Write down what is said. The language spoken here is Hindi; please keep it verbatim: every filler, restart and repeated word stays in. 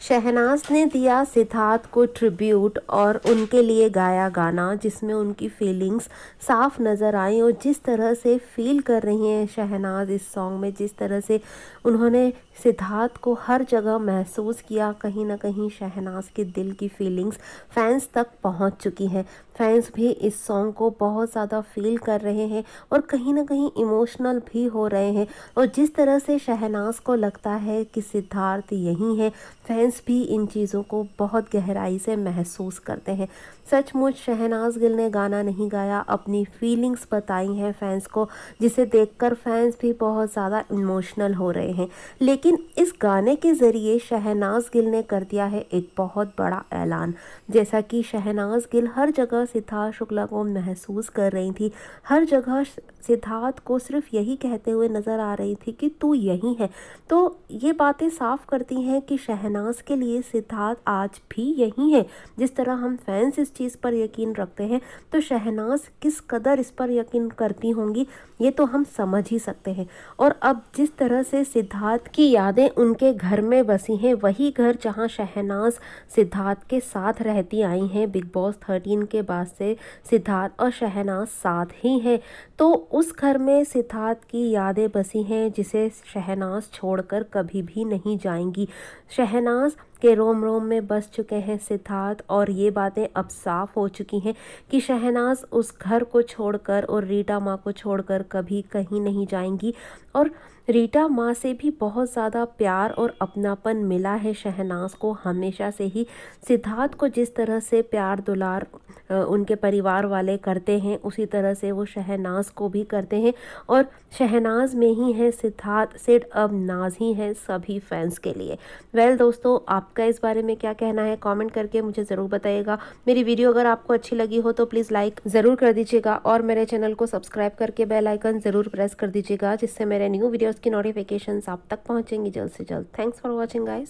शहनाज ने दिया सिद्धार्थ को ट्रिब्यूट और उनके लिए गाया गाना जिसमें उनकी फीलिंग्स साफ नज़र आई और जिस तरह से फील कर रही हैं शहनाज इस सॉन्ग में, जिस तरह से उन्होंने सिद्धार्थ को हर जगह महसूस किया, कहीं ना कहीं शहनाज के दिल की फीलिंग्स फैंस तक पहुंच चुकी हैं। फैंस भी इस सॉन्ग को बहुत ज़्यादा फील कर रहे हैं और कहीं ना कहीं इमोशनल भी हो रहे हैं। और जिस तरह से शहनाज को लगता है कि सिद्धार्थ यही है, फैंस भी इन चीज़ों को बहुत गहराई से महसूस करते हैं। सचमुच शहनाज गिल ने गाना नहीं गाया, अपनी फीलिंग्स बताई हैं फैंस को, जिसे देखकर फैंस भी बहुत ज़्यादा इमोशनल हो रहे हैं। लेकिन इस गाने के ज़रिए शहनाज गिल ने कर दिया है एक बहुत बड़ा ऐलान। जैसा कि शहनाज गिल हर जगह सिद्धार्थ शुक्ला को महसूस कर रही थी, हर जगह सिद्धार्थ को सिर्फ यही कहते हुए नज़र आ रही थी कि तू यही है। तो ये बातें साफ करती हैं कि शहनाज के लिए सिद्धार्थ आज भी यही है। जिस तरह हम फैंस इस चीज़ पर यकीन रखते हैं, तो शहनाज किस कदर इस पर यकीन करती होंगी ये तो हम समझ ही सकते हैं। और अब जिस तरह से सिद्धार्थ की यादें उनके घर में बसी हैं, वही घर जहां शहनाज सिद्धार्थ के साथ रहती आई हैं, बिग बॉस थर्टीन के बाद से सिद्धार्थ और शहनाज साथ ही हैं, तो उस घर में सिद्धार्थ की यादें बसी हैं जिसे शहनाज छोड़कर कभी भी नहीं जाएंगी। शहनाज के रोम रोम में बस चुके हैं सिद्धार्थ और ये बातें अब साफ हो चुकी हैं कि शहनाज उस घर को छोड़कर और रीटा माँ को छोड़कर कभी कहीं नहीं जाएंगी। और रीटा माँ से भी बहुत ज़्यादा प्यार और अपनापन मिला है शहनाज को हमेशा से ही। सिद्धार्थ को जिस तरह से प्यार दुलार उनके परिवार वाले करते हैं, उसी तरह से वो शहनाज को भी करते हैं। और शहनाज में ही है सिद्धार्थ, सिर्फ अब नाज ही है सभी फैंस के लिए। वेल well, दोस्तों, आपका इस बारे में क्या कहना है कमेंट करके मुझे ज़रूर बताइएगा। मेरी वीडियो अगर आपको अच्छी लगी हो तो प्लीज़ लाइक ज़रूर कर दीजिएगा और मेरे चैनल को सब्सक्राइब करके बेल आइकन ज़रूर प्रेस कर दीजिएगा, जिससे मेरे न्यू वीडियोज़ की नोटिफिकेशंस आप तक पहुँचेंगी जल्द से जल्द। Thanks for watching guys.